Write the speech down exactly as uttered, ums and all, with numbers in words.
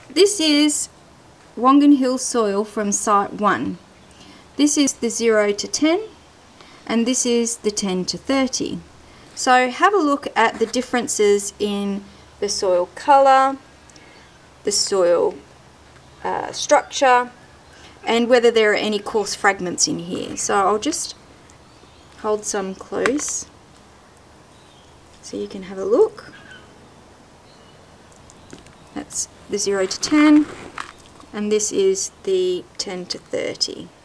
this is Wongan Hills soil from site one. This is the zero to ten, and this is the ten to thirty. So have a look at the differences in the soil colour, the soil uh, structure, and whether there are any coarse fragments in here. So I'll just hold some close so you can have a look. That's the zero to ten, and this is the ten to thirty.